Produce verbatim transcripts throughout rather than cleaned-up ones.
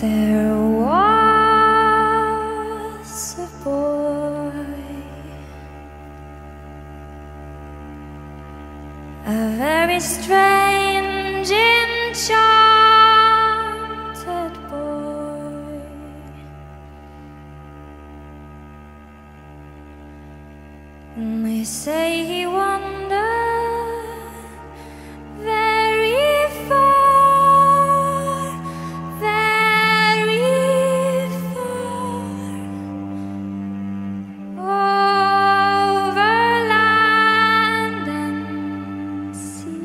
There was a boy, a very strange, enchanted boy. And they say he wandered very far, very far, over land and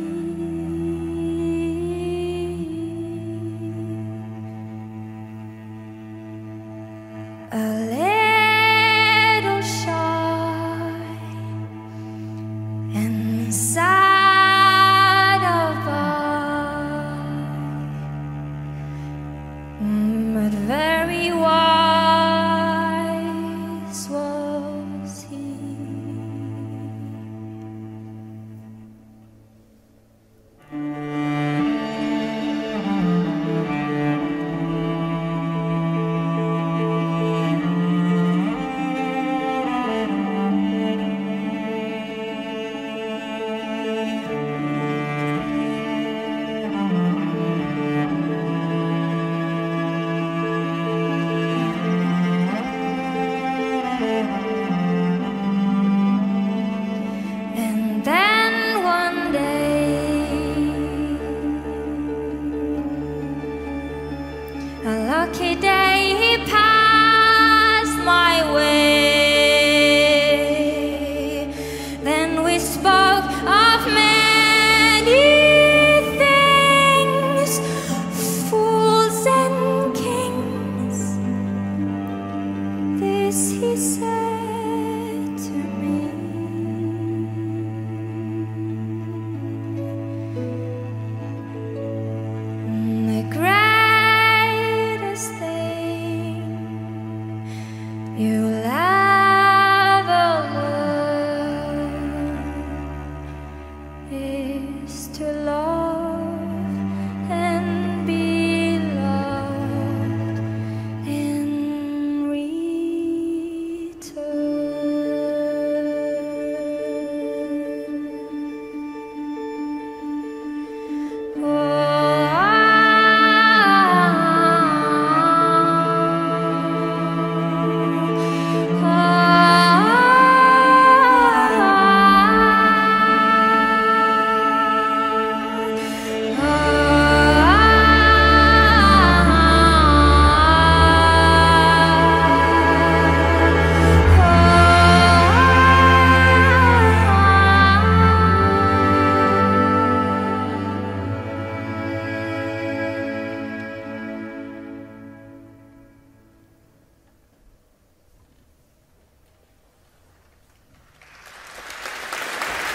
sea. A little shy and sad of eye, but very wise was he. And then one day, a lucky day, he passed my way. Then we spoke of many things, fools and kings. This he said to me: the greatest thing you'll ever learn is to love.